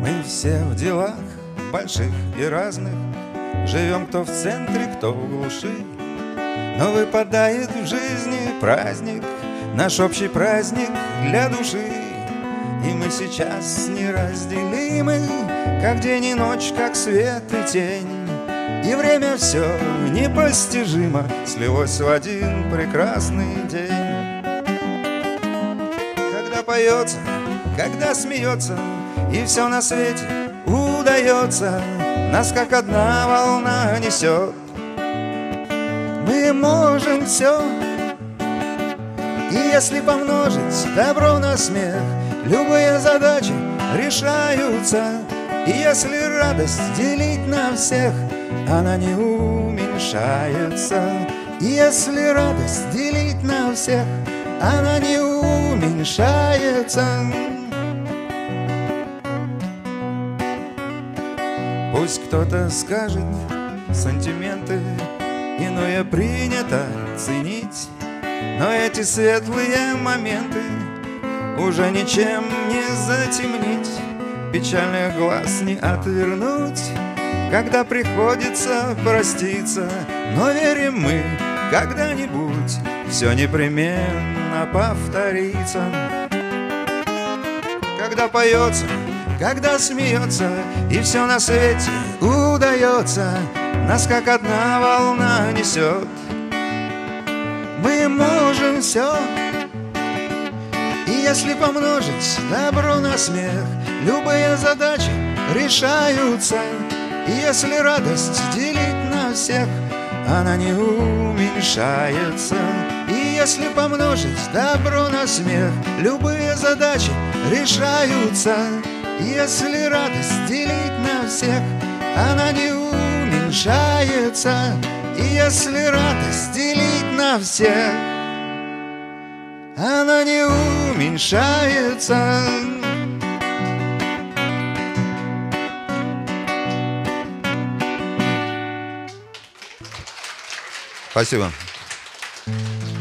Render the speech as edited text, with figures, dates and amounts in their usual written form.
Мы все в делах больших и разных, живем кто в центре, кто в глуши. Но выпадает в жизни праздник, наш общий праздник для души. И мы сейчас неразделимы, как день и ночь, как свет и тень. И время все непостижимо слилось в один прекрасный день. Когда поется, когда смеется, и все на свете удается, нас как одна волна несет. Мы можем все, и если помножить добро на смех, любые задачи решаются. И если радость делить на всех, она не уменьшается. И если радость делить на всех, она не уменьшается. Пусть кто-то скажет сантименты, иное принято ценить, но эти светлые моменты уже ничем не затемнить, печальных глаз не отвернуть, когда приходится проститься. Но верим мы, когда-нибудь все непременно повторится. Когда поется, когда смеется, и все на свете удается, нас как одна волна несет. Мы можем все, и если помножить добро на смех, любые задачи решаются. И если радость делить на всех, она не уменьшается. И если помножить добро на смех, любые задачи решаются. И если радость делить на всех, она не уменьшается. И если радость делить на всех, она не уменьшается. Спасибо.